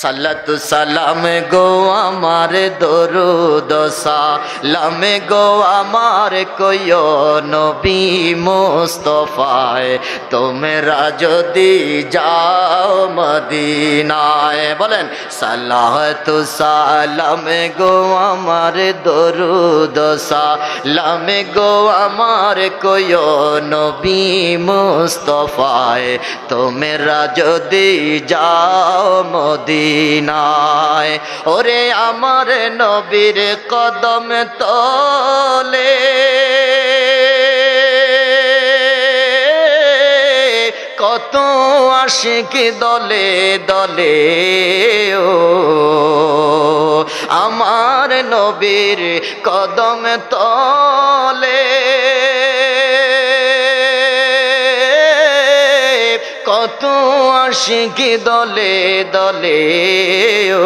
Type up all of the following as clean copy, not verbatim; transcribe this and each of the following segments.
সালাতু সালাম গো আমার দরুদ সালাম গো আমার কইও নবী মুস্তাফায় তোমরা যদি যাও মদিনায় বলেন সালাতু সালাম গো আমার দরুদ সালাম গো আমার কইও নবী মুস্তাফায় তোমরা যদি যাও মদিনায় ওরে আমার নবীর কদম তলে কত আশিক দলে দলে ও আমার নবীর কদম তলে কত আশিক দলে দলে ও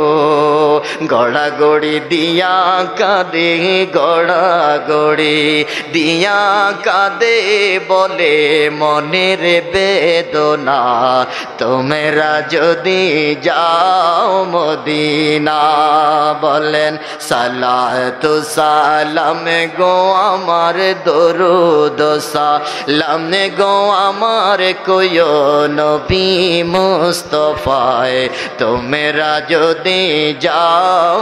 গড়াগড়ি দিয়া কাঁদে গড়াগড়ি দিয়া কাঁদে বলে মনের বেদনা তোমরা যদি যাও মদিনা বলেন সালাতু সালাম গো আমার দরুদ সালাম গো আমার কইও নবী মুস্তাফায় তোমরা যদি যাও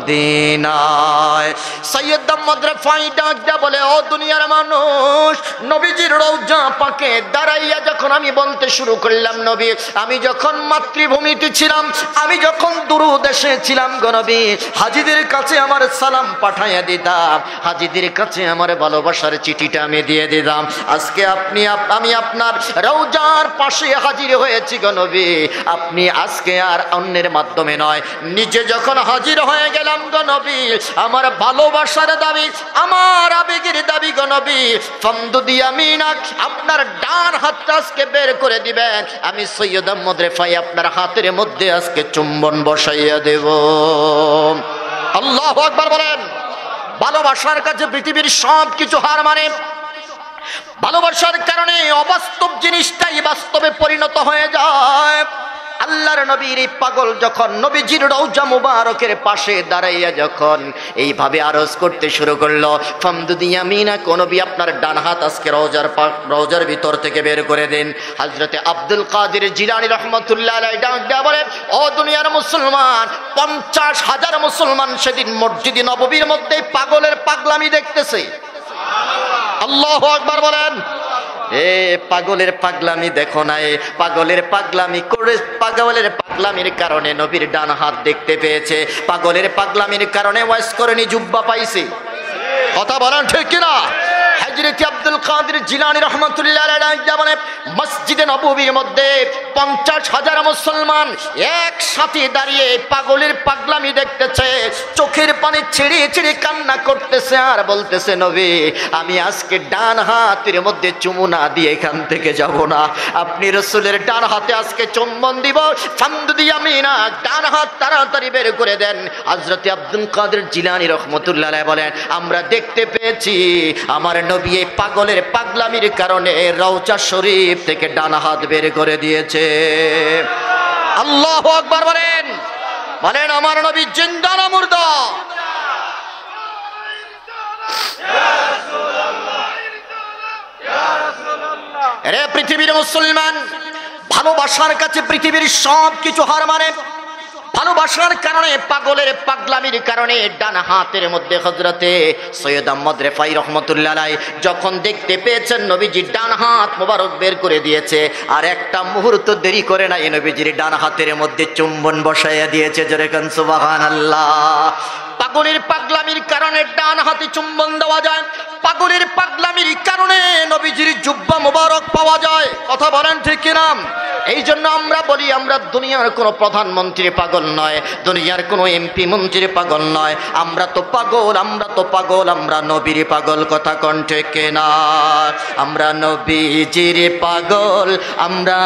মদিনায় সৈয়দ আহমদ রফাই ডাক দেয়া বলে ও দুনিয়ার মানুষ নবীজির রওজা পাকে দাঁড়াইয়া যখন আমি বলতে শুরু করলাম নবী আমি যখন মাতৃভূমিতে ছিলাম আমি যখন দূর দেশে ছিলাম গো নবী হাজীদের কাছে আমার সালাম পাঠাইয়া দিতাম হাজীদের কাছে আমার ভালোবাসার চিঠিটা আমি দিয়ে দিতাম আজকে আমি আপনার রওজার পাশে হাজির হয়েছি গো নবী আপনি আজকে আর অন্যের মাধ্যমে নয় নিজে যখন হাজির হয়ে গেলাম গো নবী আমার ভালোবাসার দাবি আমার আবেগের দাবি গো নবী ফামদুদি আমিনাক আপনার ডান হাতটা আজকে বের করে দিবেন আমি সৈয়দ আহমদ রেফাই আপনার হাতের মধ্যে আজকে চুম্বন বসাইয়া দেব আল্লাহু আকবার বলেন ভালোবাসার কাছে পৃথিবীর সব কিছু হার মানে ভালোবাসার কারণে অবাস্তব জিনিসটাই বাস্তবে পরিণত হয়ে যায় আল্লাহর নবীর এই পাগল যখন নবীজির রওজা মুবারকের পাশে দাঁড়াইয়া যখন এইভাবে আরজ করতে শুরু করলো ফামদুদি ইয়ামিনাক নবী আপনার ডান হাত আজকে রওজার ভিতর থেকে বের করে দেন হযরতে আব্দুল কাদের জিলানী রাহমাতুল্লাহ আলাইহি ডাক দেয়া বলে ও দুনিয়ার মুসলমান 50,000 মুসলমান সেদিন মসজিদে নববীর মধ্যে পাগলের পাগলামি দেখতেছে আল্লাহু আকবার বলেন এ পাগলের পাগলামি দেখো না এ পাগলের পাগলামি করে পাগলের পাগলামির কারণে নবীর ডান হাত দেখতে পেয়েছে পাগলের পাগলামির কারণে ওয়াজ করেনি জুব্বা পাইছে কথা বলেন ঠিক কিনা হযরত আব্দুল কাদের জিলানী রাহমাতুল্লাহ আলাইহি মানে মসজিদে নববীর মধ্যে 50,000 মুসলমান একসাথে দাঁড়িয়ে পাগলের পাগলামি দেখতেছে চোখের পানি ছিঁড়ে ছিঁড়ে কান্না করতেছে আর বলতেছে নবী আমি আজকে ডান হাতের মধ্যে চুমু না দিয়ে এখান থেকে যাব না আপনি রাসূলের ডান হাতে আজকে চুম্বন দিব ফামদুদি আমিনা ডান হাত তাড়াতাড়ি বের করে দেন হযরত আব্দুল কাদের জিলানী রাহমাতুল্লাহ আলাইহি বলেন আমরা দেখতে পেয়েছি আমার নবী এই পাগলের পাগলামির কারণে রওজা শরীফ থেকে ডান হাত বের করে দিয়েছে আল্লাহু আকবার বলেন বলেন আমার নবী জিন্দা না মুর্দা রে পৃথিবীর মুসলমান ভালোবাসার কাছে পৃথিবীর সব কিছু হার মানে ভালোবাসার কারণে পাগলের পাগলামির কারণে ডান হাতের মধ্যে হযরতে সৈয়দ আহমদ রেফাই রাহমাতুল্লাহ আলাইহি যখন দেখতে পেয়েছেন নবীজির ডান হাত মোবারক বের করে দিয়েছে আর একটা মুহূর্ত দেরি করে না এই নবীজির ডান হাতের মধ্যে চুম্বন বসাইয়া দিয়েছে জোরে কান সুবহানাল্লাহ পাগলের পাগলামির কারণে ডান হাতে চুম্বন দেওয়া যায় পাগলের পাগলামির কারণে নবীজির জুব্বা মোবারক পাওয়া যায় কথা বলেন ঠিক কিনা এই জন্য আমরা বলি আমরা দুনিয়ার কোনো প্রধানমন্ত্রী পাগল নয় দুনিয়ার কোনো এমপি মন্ত্রী পাগল নয় আমরা তো পাগল আমরা নবীর পাগল কথা কণ্ঠে কেনা আমরা নবীজির পাগল আমরা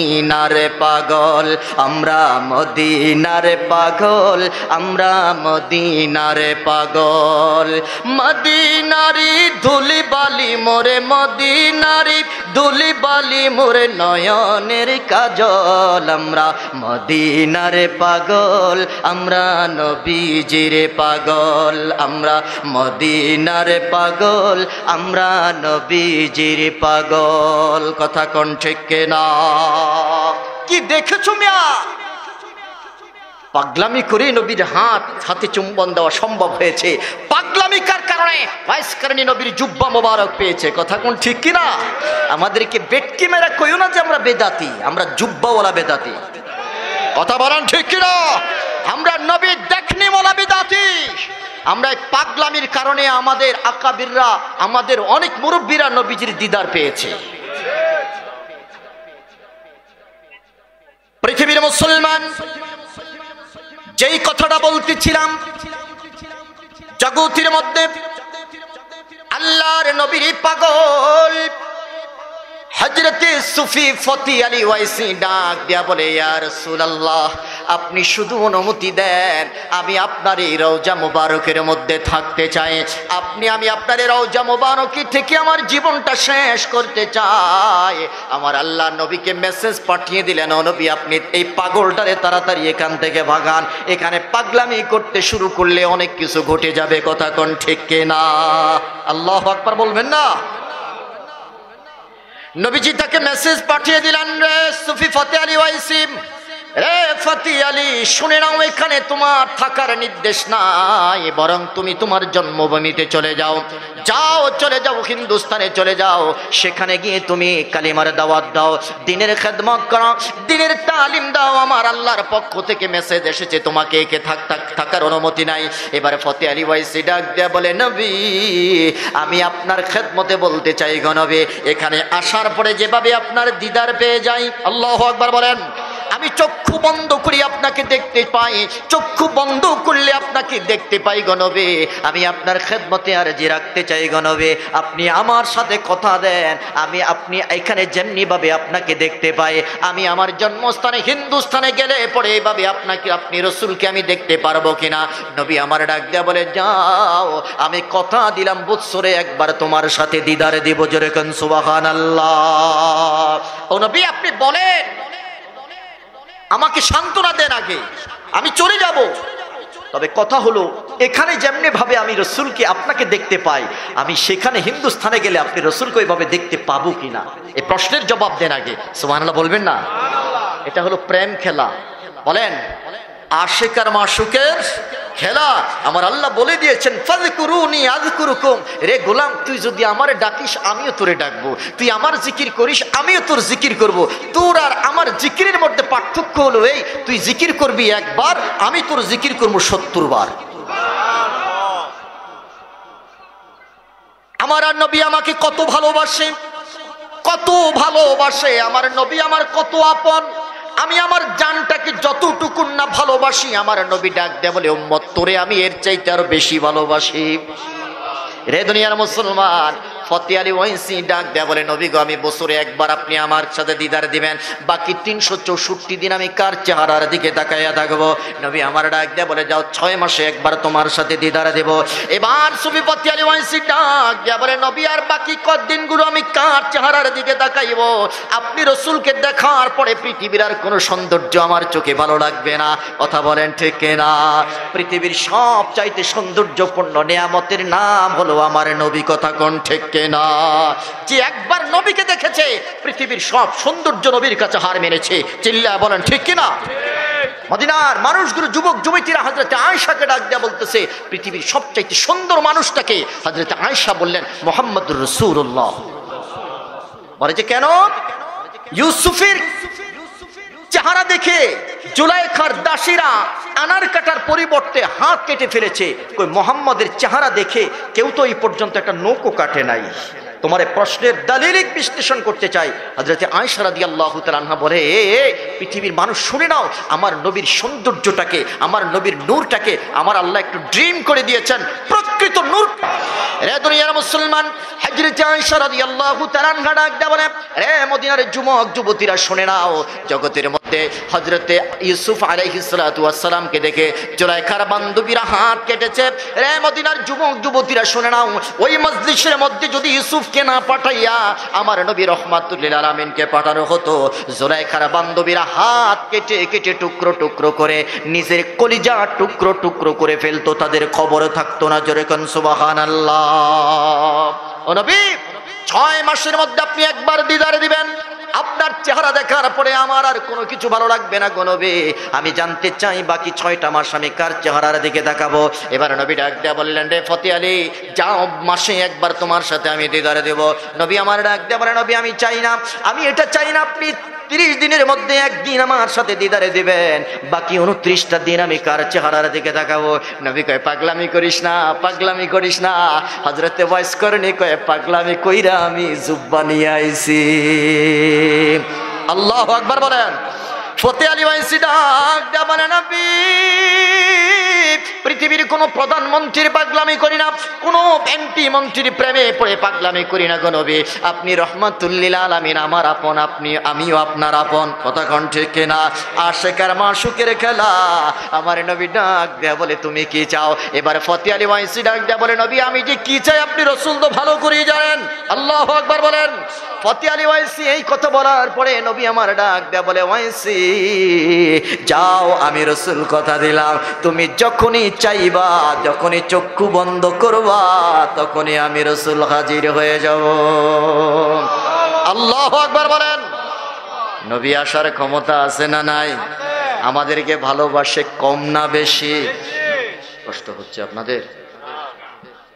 মদিনার পাগল আমরা মদিনার পাগল আমরা মদিনারে পাগল, মদিনারি ধুলি বালি মোরে, মদিনারি ধুলি বালি মোরে নয়নের কাজল। আমরা মদিনারে পাগল, আমরা নবীজির পাগল, আমরা মদিনারে পাগল, আমরা নবীজির পাগল। কথা কোন ঠিক না? কি দেখেছো মিয়া? পাগলামি করে নবীর হাতে চুম্বন দেওয়া সম্ভব হয়েছে। পাগলামিকার কারণে ওয়াইসকারণী নবীর জুব্বা মোবারক পেয়েছে। কথা কোন ঠিক কিনা? আমাদেরকে বেটকি মেরা কইও না যে আমরা বেদাতি, আমরা জুব্বাওয়ালা বেদাতি। কথা বলেন ঠিক কিনা? আমরা নবীর দেখনি ওয়ালা বেদাতি। আমরা পাগলামির কারণে আমাদের আকাবিররা, আমাদের অনেক মুরব্বীরা নবীজির দিদার পেয়েছে। পৃথিবীর মুসলমান, যেই কথাটা বলতেছিলাম, জগতের মধ্যে আল্লাহর নবীর পাগল হযরতে সুফি ফতি আলী ওয়াইসি ডাক দিয়া বলে, ইয়া রাসূলুল্লাহ, আপনি শুধু অনুমতি দেন, আমি আপনার এই রওজা মুবারকের মধ্যে থাকতে চাই। আমি আপনার এই রওজা মুবারকি থেকে আমার জীবনটা শেষ করতে চাই। আমার আল্লাহ নবীকে মেসেজ পাঠিয়ে দিলেন, ও নবী, আপনি এই পাগলটারে তাড়াতাড়ি এখান থেকে ভাগান। এখানে পাগলামি করতে শুরু করলে অনেক কিছু ঘটে যাবে। কথা কোন ঠিক কিনা? আল্লাহু আকবার বলবেন না? নবীজি তাকে মেসেজ পাঠিয়ে দিলেন, রে সুফি ফতি আলী ওয়াইসি, রে ফতি আলী, শুনে নাও, এখানে তোমার থাকার নির্দেশ নাই, বরং তুমি তোমার জন্মভূমিতে চলে যাও। চলে যাও হিন্দুস্তানে চলে যাও। সেখানে গিয়ে তুমি কালিমার দাওয়াত দাও, দ্বীনের খেদমত করো, দ্বীনের তালিম দাও। আমার আল্লাহর পক্ষ থেকে মেসেজ এসেছে, তোমাকে একে থাকার অনুমতি নাই। এবারে ফতি আলী ওয়াইসি ডাক দেয়া বলে, নবী, আমি আপনার খেদমতে বলতে চাই গো নবী, এখানে আসার পরে যেভাবে আপনার দিদার পেয়ে যাই, আল্লাহু আকবার বলেন, আমি চক্ষু বন্ধ করি আপনাকে দেখতে পাই, চক্ষু বন্ধ করলে আপনাকে দেখতে পাই গো নবী। আমি আপনার খেদমতে আরজি রাখতে চাই গো নবী, আপনি আমার সাথে কথা দেন। আপনি এখানে যেমনি ভাবে আপনাকে দেখতে পাই, আমি আমার জন্মস্থানে হিন্দুস্তানে গেলে পরে এইভাবে আপনি রসুলকে আমি দেখতে পারবো কিনা? নবী আমার ডাক দেয়া বলে, যাও, আমি কথা দিলাম বৎসরে একবার তোমার সাথে দিদারে দিব। জোরে কোন সুবহানাল্লাহ। ও নবী, আপনি বলেন, আমাকে সান্ত্বনা দেন, আগে আমি চলে যাব। তবে কথা হলো, এখানে যেমনি ভাবে আমি রসুলকে আপনাকে দেখতে পাই, আমি সেখানে হিন্দুস্তানে গেলে আপনি রসুলকে ওইভাবে দেখতে পাবো কিনা? এই প্রশ্নের জবাব দেন আগে। সুবহানাল্লাহ বলবেন না? এটা হলো প্রেম খেলা। বলেন, আশিক আর মাশুকের খেলা। আমার আল্লাহ বলে দিয়েছেন, ফাযকুরুনি আযকুরুকুম। রে গোলাম, তুই যদি আমারে ডাকিস আমিও তোরে ডাকবো, তুই আমার জিকির করিস আমিও তোর জিকির করব। তোর আর আমার জিকিরের মধ্যে পার্থক্য হলো এই, তুই জিকির করবি একবার, আমি তোর জিকির করবো ৭০ বার। আমার আর নবী আমাকে কত ভালোবাসে, কত ভালোবাসে। আমার নবী আমার কত আপন। আমি আমার জানটাকে যতটুকু না ভালোবাসি, আমার নবী ডাক দেয়া বলে, উম্মত, তোরে আমি এর চাইতে আরো বেশি ভালোবাসি। রে দুনিয়ার মুসলমান, ফতি আলী ওয়াইসি ডাক দেয়া বলে, নবী গো, আমি বছরে একবার আপনি আমার সাথে দিদার দিবেন, বাকি 364 দিন আমি কার চেহারার দিকে তাকাইয়া থাকবো? নবী আমার ডাক দেয়া বলে, যাও, 6 মাসে একবার তোমার সাথে দিদার দেব। এবার সুফি ফতি আলী ওয়াইসি ডাক দেয়া বলে, নবী, আর বাকি কতদিনগুলো আমি কার চেহারার দিকে তাকাইব? আপনি রসুলকে দেখার পরে পৃথিবীর আর কোনো সৌন্দর্য আমার চোখে ভালো লাগবে না। কথা বলেন ঠিক না? পৃথিবীর সব চাইতে সৌন্দর্যপূর্ণ নেয়ামতের নাম হলো আমার নবী। কথা কোন ঠিক না? যে একবার নবীকে দেখেছে, পৃথিবীর সব সৌন্দর্য নবীর কাছে হার মেনেছে। চিল্লায় বলেন ঠিক কিনা? মদিনার মানুষগুলো, যুবক যুবতীরা হযরতে আয়েশাকে ডাক দেয়া বলতেছে, পৃথিবীর সবচাইতে সুন্দর মানুষটাকে? হযরতে আয়েশা বললেন, মুহাম্মদুর রাসূলুল্লাহ। বলে যে কেন? ইউসুফের চেহারা দেখে জুলাইখার দাসীরা আনার কাটার পরিবর্তে হাত কেটে ফেলেছে। কই, মুহাম্মদের চেহারা দেখে কেউ তো এই পর্যন্ত একটা নৌকো কাটে নাই। তোমার প্রশ্নের দালিলিক বিশ্লেষণ করতে চাই। হযরতে আয়েশা রাদিয়াল্লাহু তাআলা আনহা বলে, পৃথিবীর মানুষ শুনে নাও, আমার নবীর সৌন্দর্যটাকে, আমার নবীর নূরটাকে আমার আল্লাহ একটু ড্রিম করে দিয়েছেন, প্রকৃত নূর। রে দুনিয়ার মুসলমান, হযরতে আয়েশা রাদিয়াল্লাহু তাআলা আনহা ডাক দেয়া বলে, রে মদিনার যুবক যুবতীরা শুনে নাও, জগতের মধ্যে মধ্যে হযরতে ইউসুফ আলাইহিস সালাতু ওয়াস সালামকে দেখে জুলাইখার বান্ধবীরা হাত কেটেছে। রে মদিনার যুবক যুবতীরা শুনে নাও, ওই মজলিসের মধ্যে যদি ইউসুফকে না পাঠাইয়া আমার নবী রাহমাতুল লিল আলামিনকে পাঠানো হতো, জুলাইখার বান্ধবীরা হাত কেটে কেটে টুকরো টুকরো করে নিজের কলিজা টুকরো টুকরো করে ফেলতো, তাদের খবর থাকতো না। জোরে কোন সুবহানাল্লাহ। ও নবী, 6 মাসের মধ্যে আপনি একবার দিদার দিবেন, আপনার চেহারা দেখার পরে আমার আর কোনো কিছু ভালো লাগবে না গো নবী। আমি জানতে চাই বাকি 6টা মাস আমি কার চেহারার দিকে তাকাবো। এবার নবী ডাক দেয়া বললেন, রে ফতে আলী, যাও মাসে একবার তোমার সাথে আমি দিদার দেব। নবী আমার ডাক দেয়া বলে, নবী আমি চাই না, আমি এটা চাই না, আপনি 30 দিনের মধ্যে একদিন আমার সাথে দিদারে দিবেন, বাকি 29টা দিন আমি কার চেহারার দিকে তাকাবো। নবী কয়, পাগলামি করিস না, পাগলামি করিস না। হযরতে ওয়াইস করনি কয়, পাগলামি কইরা আমি জুব্বা নিয়ে আইছি। আল্লাহু আকবার বলেন। ফতে আলী ওয়াইসি ডাক দেয়া বলে, নবী পৃথিবীর কোনো প্রধানমন্ত্রীর পাগলামি করি না, কোনো এমপি মন্ত্রীর প্রেমে পড়ে পাগলামি করি না গো নবী। আপনি রহমাতুল লিল আলামিন, আমার আপন, আপনি আমিও আপনার আপন। কথা কোন ঠিক কিনা? আশিক আর মাশুকের খেলা। আমার নবী ডাক দেয়া বলে, তুমি কি চাও? এবার ফতে আলী ওয়াইসি ডাক দেয়া বলে, নবী আমি যে কি চাই আপনি রাসূল তো ভালো করেই জানেন। আল্লাহু আকবার বলেন। ফতে আলী ওয়াইসি এই কথা বলার পরে নবী আমার ডাক দেয়া বলে, ওয়াইসি যাও, আমি রাসূল কথা দিলাম, তুমি যখনই চাইবা, যখনই চক্ষু বন্ধ করবা, তখনই আমি রাসূল হাজির হয়ে যাব। আল্লাহু আকবার বলেন। নবী আসার ক্ষমতা আছে না নাই? আমাদেরকে ভালোবাসে কম না বেশি? কষ্ট হচ্ছে আপনাদের?